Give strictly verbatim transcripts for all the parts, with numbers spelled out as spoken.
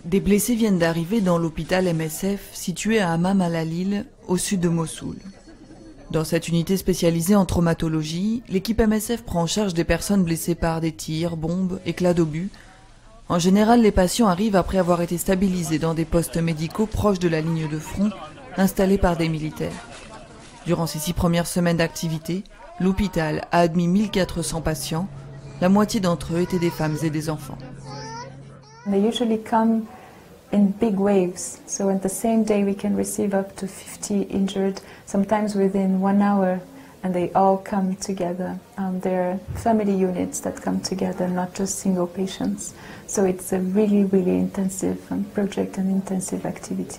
Des blessés viennent d'arriver dans l'hôpital M S F situé à Hammam al-Halil, au sud de Mossoul. Dans cette unité spécialisée en traumatologie, l'équipe M S F prend en charge des personnes blessées par des tirs, bombes, éclats d'obus. En général, les patients arrivent après avoir été stabilisés dans des postes médicaux proches de la ligne de front, installés par des militaires. Durant ces six premières semaines d'activité, l'hôpital a admis mille quatre cents patients. La moitié d'entre eux étaient des femmes et des enfants. They usually come in big waves, so on the same day we can receive up to fifty injured, sometimes within one hour, and they all come together. Um, they're family units that come together, not just single patients. So it's a really, really intensive um, project and intensive activity.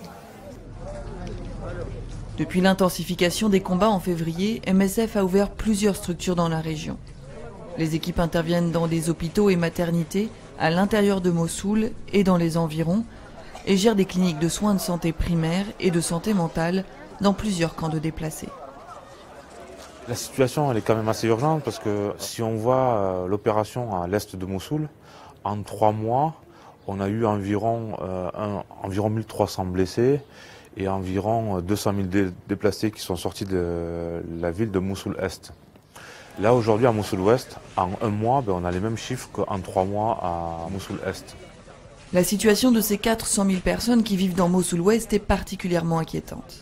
Depuis l'intensification des combats en février, M S F a ouvert plusieurs structures dans la région. Les équipes interviennent dans des hôpitaux et maternités, à l'intérieur de Mossoul et dans les environs, et gèrent des cliniques de soins de santé primaire et de santé mentale dans plusieurs camps de déplacés. La situation elle est quand même assez urgente parce que si on voit euh, l'opération à l'est de Mossoul, en trois mois, on a eu environ, euh, un, environ mille trois cents blessés et environ deux cent mille dé déplacés qui sont sortis de la ville de Mossoul-Est. Là aujourd'hui à Mossoul-Ouest, en un mois, ben, on a les mêmes chiffres qu'en trois mois à Mossoul-Est. La situation de ces quatre cent mille personnes qui vivent dans Mossoul-Ouest est particulièrement inquiétante.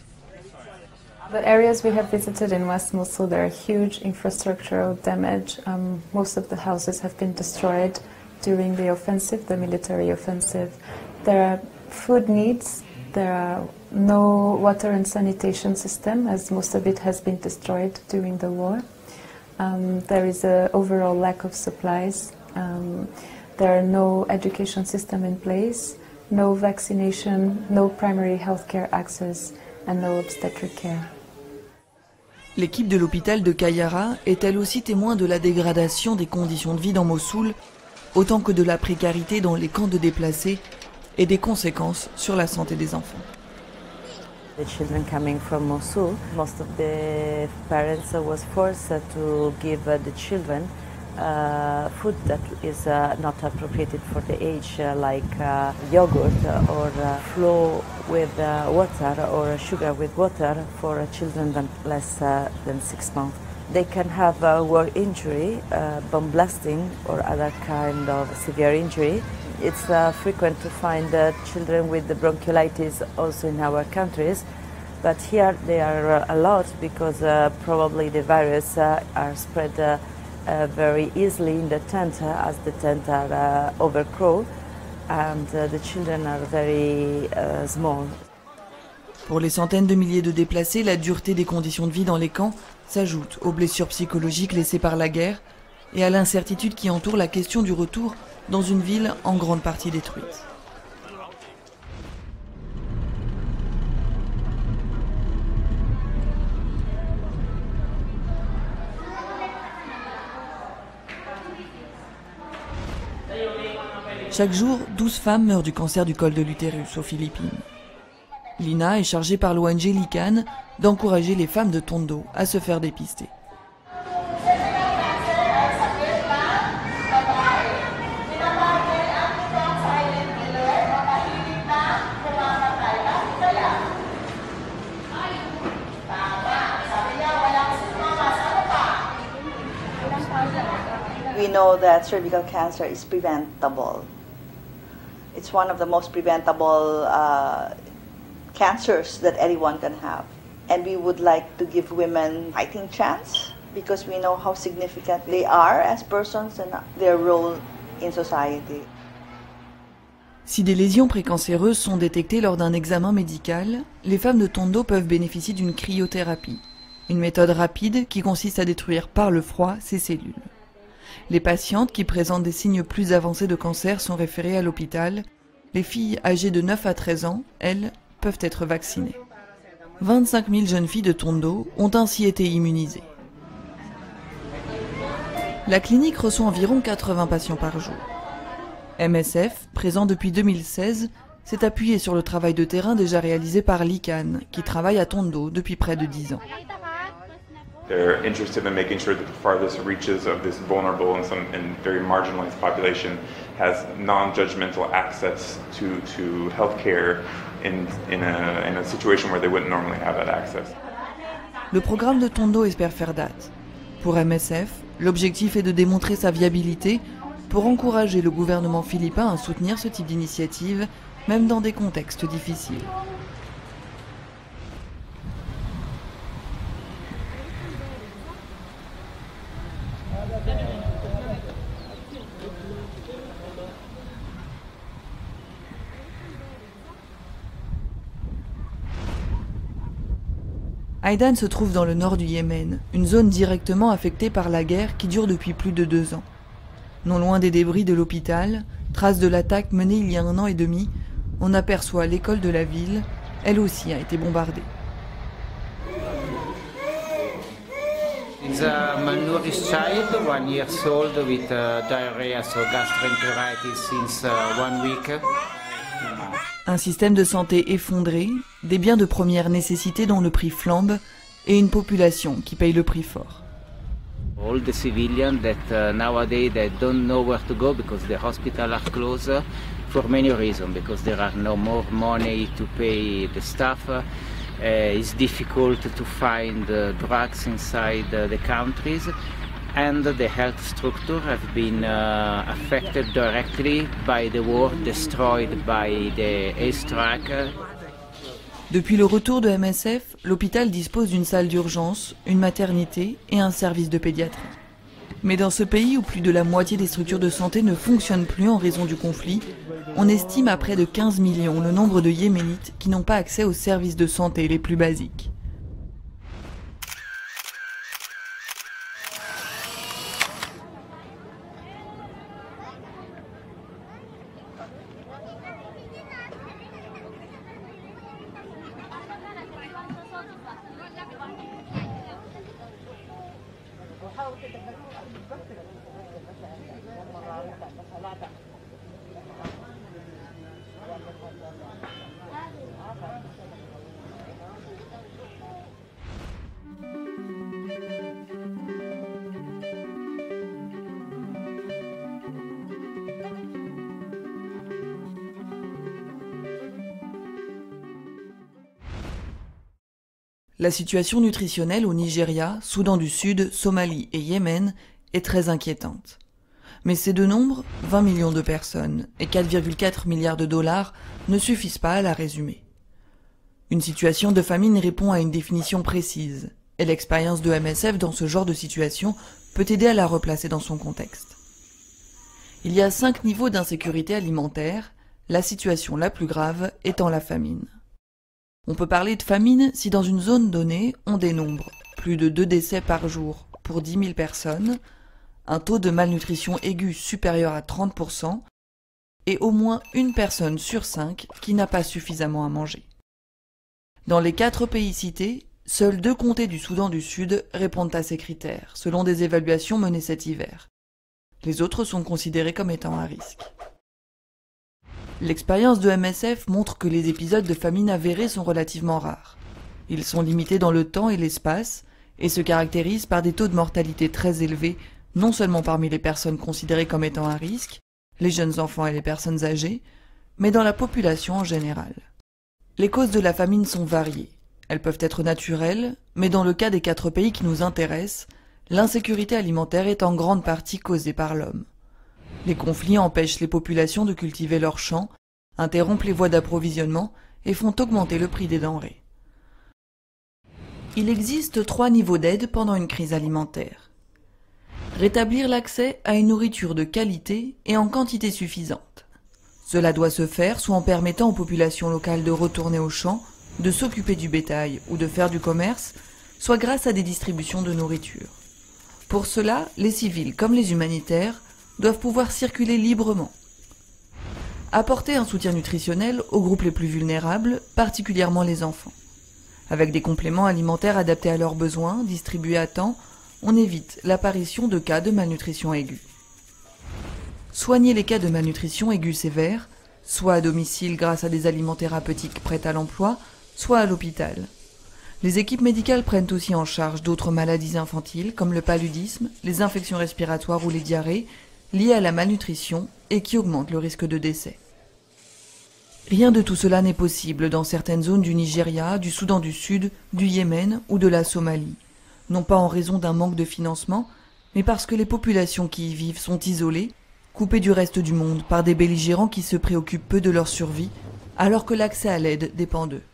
The areas we have visited in West Mosul, there are huge infrastructural damage. Um, most of the houses have been destroyed during the offensive, the military offensive. There are food needs. There are no water and sanitation system, as most of it has been destroyed during the war. Um, there is an overall lack of supplies. Um, there are no education system in place, no vaccination, no primary healthcare access, and no obstetric care. L'équipe de l'hôpital de Kayara est elle aussi témoin de la dégradation des conditions de vie dans Mossoul, autant que de la précarité dans les camps de déplacés et des conséquences sur la santé des enfants. The children coming from Mosul, most of the parents was forced to give the children uh, food that is uh, not appropriated for the age, uh, like uh, yogurt or uh, flour with uh, water or sugar with water for children than less uh, than six months. They can have a war injury, uh, bomb blasting or other kind of severe injury. It's uh, frequent to find uh, children with the bronchiolitis also in our countries, but here they are uh, a lot because uh, probably the virus uh, are spread uh, uh, very easily in the tent uh, as the tent are uh, overcrowded and uh, the children are very uh, small. Pour les centaines de milliers de déplacés, la dureté des conditions de vie dans les camps s'ajoute aux blessures psychologiques laissées par la guerre et à l'incertitude qui entoure la question du retour dans une ville en grande partie détruite. Chaque jour, douze femmes meurent du cancer du col de l'utérus aux Philippines. Lina est chargée par l'O N G Lican d'encourager les femmes de Tondo à se faire dépister. We know that cervical cancer is preventable. It's one of the most preventable uh, cancers that anyone can have. And we would like to give women a fighting chance because we know how significant they are as persons and their role in society. Si des lésions précancéreuses sont détectées lors d'un examen médical, les femmes de Tondo peuvent bénéficier d'une cryothérapie, une méthode rapide qui consiste à détruire par le froid ces cellules. Les patientes qui présentent des signes plus avancés de cancer sont référées à l'hôpital. Les filles âgées de neuf à treize ans, elles, peuvent être vaccinées. vingt-cinq mille jeunes filles de Tondo ont ainsi été immunisées. La clinique reçoit environ quatre-vingts patients par jour. M S F, présent depuis deux mille seize, s'est appuyé sur le travail de terrain déjà réalisé par Lican, qui travaille à Tondo depuis près de dix ans. They're interested in making sure that the farthest reaches of this vulnerable and, some, and very marginalized population has non-judgmental access to, to healthcare in, in, a, in a situation where they wouldn't normally have that access. Le programme de Tondo espère faire date. Pour M S F, l'objectif est de démontrer sa viabilité pour encourager le gouvernement philippin à soutenir ce type d'initiative, même dans des contextes difficiles. Aïdan se trouve dans le nord du Yémen, une zone directement affectée par la guerre qui dure depuis plus de deux ans. Non loin des débris de l'hôpital, trace de l'attaque menée il y a un an et demi, on aperçoit l'école de la ville, elle aussi a été bombardée. It's a malnourished child, one year old, with uh, diarrhea, so gastroenteritis since uh, one week. Un système de santé effondré, des biens de première nécessité dont le prix flambe et une population qui paye le prix fort. All the civilians that uh, nowadays they don't know where to go because the hospitals are closed uh, for many reasons, because there are no more money to pay the staff. Uh, it's difficult to find uh, drugs inside uh, the countries. And the health structure have been uh, affected directly by the war, destroyed by the airstrike. Depuis le retour de M S F, l'hôpital dispose d'une salle d'urgence, une maternité et un service de pédiatrie. Mais dans ce pays où plus de la moitié des structures de santé ne fonctionnent plus en raison du conflit, on estime à près de quinze millions le nombre de Yéménites qui n'ont pas accès aux services de santé les plus basiques. La situation nutritionnelle au Nigeria, Soudan du Sud, Somalie et Yémen est très inquiétante. Mais ces deux nombres, vingt millions de personnes et quatre virgule quatre milliards de dollars, ne suffisent pas à la résumer. Une situation de famine répond à une définition précise, et l'expérience de M S F dans ce genre de situation peut aider à la replacer dans son contexte. Il y a cinq niveaux d'insécurité alimentaire, la situation la plus grave étant la famine. On peut parler de famine si dans une zone donnée, on dénombre plus de deux décès par jour pour dix mille personnes, un taux de malnutrition aiguë supérieur à trente pour cent et au moins une personne sur cinq qui n'a pas suffisamment à manger. Dans les quatre pays cités, seuls deux comtés du Soudan du Sud répondent à ces critères, selon des évaluations menées cet hiver. Les autres sont considérés comme étant à risque. L'expérience de M S F montre que les épisodes de famine avérés sont relativement rares. Ils sont limités dans le temps et l'espace et se caractérisent par des taux de mortalité très élevés, non seulement parmi les personnes considérées comme étant à risque, les jeunes enfants et les personnes âgées, mais dans la population en général. Les causes de la famine sont variées. Elles peuvent être naturelles, mais dans le cas des quatre pays qui nous intéressent, l'insécurité alimentaire est en grande partie causée par l'homme. Les conflits empêchent les populations de cultiver leurs champs, interrompent les voies d'approvisionnement et font augmenter le prix des denrées. Il existe trois niveaux d'aide pendant une crise alimentaire. Rétablir l'accès à une nourriture de qualité et en quantité suffisante. Cela doit se faire soit en permettant aux populations locales de retourner aux champs, de s'occuper du bétail ou de faire du commerce, soit grâce à des distributions de nourriture. Pour cela, les civils comme les humanitaires doivent pouvoir circuler librement. Apporter un soutien nutritionnel aux groupes les plus vulnérables, particulièrement les enfants. Avec des compléments alimentaires adaptés à leurs besoins, distribués à temps, on évite l'apparition de cas de malnutrition aiguë. Soigner les cas de malnutrition aiguë sévère, soit à domicile grâce à des aliments thérapeutiques prêts à l'emploi, soit à l'hôpital. Les équipes médicales prennent aussi en charge d'autres maladies infantiles comme le paludisme, les infections respiratoires ou les diarrhées, liées à la malnutrition et qui augmente le risque de décès. Rien de tout cela n'est possible dans certaines zones du Nigeria, du Soudan du Sud, du Yémen ou de la Somalie. Non pas en raison d'un manque de financement, mais parce que les populations qui y vivent sont isolées, coupées du reste du monde par des belligérants qui se préoccupent peu de leur survie, alors que l'accès à l'aide dépend d'eux.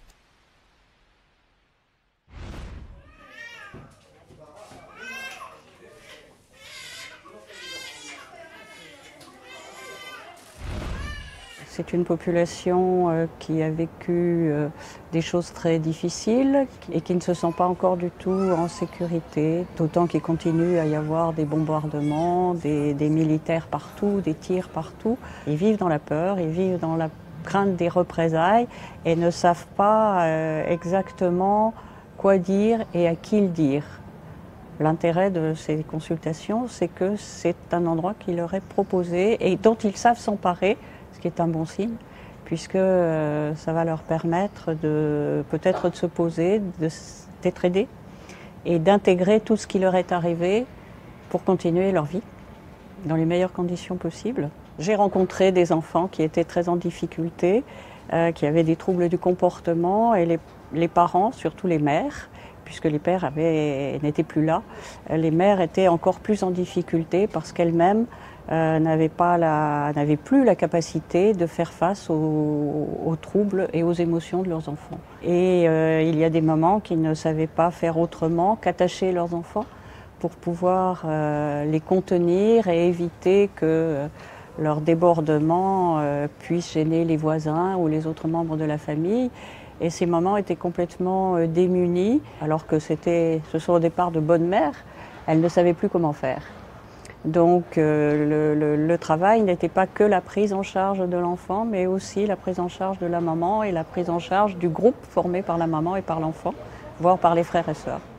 C'est une population euh, qui a vécu euh, des choses très difficiles et qui ne se sent pas encore du tout en sécurité, d'autant qu'il continue à y avoir des bombardements, des, des militaires partout, des tirs partout. Ils vivent dans la peur, ils vivent dans la crainte des représailles et ne savent pas euh, exactement quoi dire et à qui le dire. L'intérêt de ces consultations, c'est que c'est un endroit qui leur est proposé et dont ils savent s'emparer, ce qui est un bon signe, puisque euh, ça va leur permettre de peut-être de se poser, d'être aidés et d'intégrer tout ce qui leur est arrivé pour continuer leur vie dans les meilleures conditions possibles. J'ai rencontré des enfants qui étaient très en difficulté, euh, qui avaient des troubles du comportement et les, les parents, surtout les mères, puisque les pères n'étaient plus là, les mères étaient encore plus en difficulté parce qu'elles-mêmes Euh, n'avaient pas la, n'avaient plus la capacité de faire face aux, aux troubles et aux émotions de leurs enfants. Et euh, il y a des mamans qui ne savaient pas faire autrement qu'attacher leurs enfants pour pouvoir euh, les contenir et éviter que euh, leur débordement euh, puisse gêner les voisins ou les autres membres de la famille. Et ces mamans étaient complètement euh, démunies, alors que c'était, ce sont au départ de bonnes mères, elles ne savaient plus comment faire. Donc euh, le, le, le travail n'était pas que la prise en charge de l'enfant, mais aussi la prise en charge de la maman et la prise en charge du groupe formé par la maman et par l'enfant, voire par les frères et sœurs.